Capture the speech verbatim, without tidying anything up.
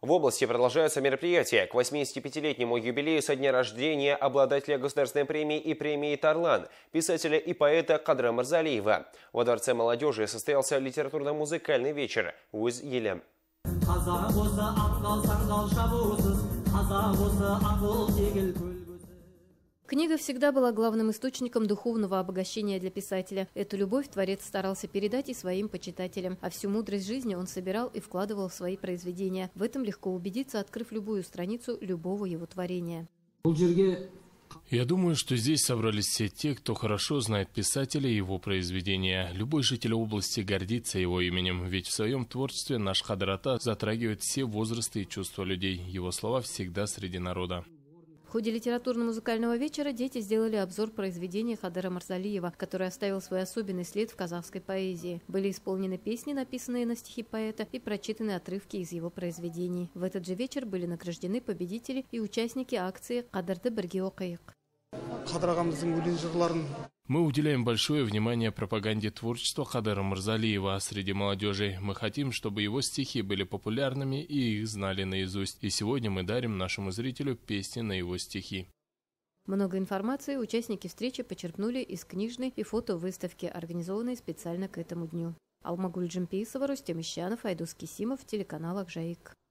В области продолжаются мероприятия. К восьмидесятипятилетнему юбилею со дня рождения обладателя государственной премии и премии «Тарлан», писателя и поэта Кадра Мырзалиева. Во Дворце молодежи состоялся литературно-музыкальный вечер «Уз Елем». Книга всегда была главным источником духовного обогащения для писателя. Эту любовь творец старался передать и своим почитателям, а всю мудрость жизни он собирал и вкладывал в свои произведения. В этом легко убедиться, открыв любую страницу любого его творения. Я думаю, что здесь собрались все те, кто хорошо знает писателя и его произведения. Любой житель области гордится его именем, ведь в своем творчестве наш Хадрата затрагивает все возрасты и чувства людей. Его слова всегда среди народа. В ходе литературно-музыкального вечера дети сделали обзор произведения Кадра Мырзалиева, который оставил свой особенный след в казахской поэзии. Были исполнены песни, написанные на стихи поэта, и прочитаны отрывки из его произведений. В этот же вечер были награждены победители и участники акции «Кадрды бірге оқайық». Мы уделяем большое внимание пропаганде творчества Кадра Мырзалиева среди молодежи. Мы хотим, чтобы его стихи были популярными и их знали наизусть. И сегодня мы дарим нашему зрителю песни на его стихи. Много информации участники встречи почерпнули из книжной и фотовыставки, организованной специально к этому дню. Алмагуль Джампиисова, Рустем Ищанов, Айдус Кисимов, телеканал Акжаик.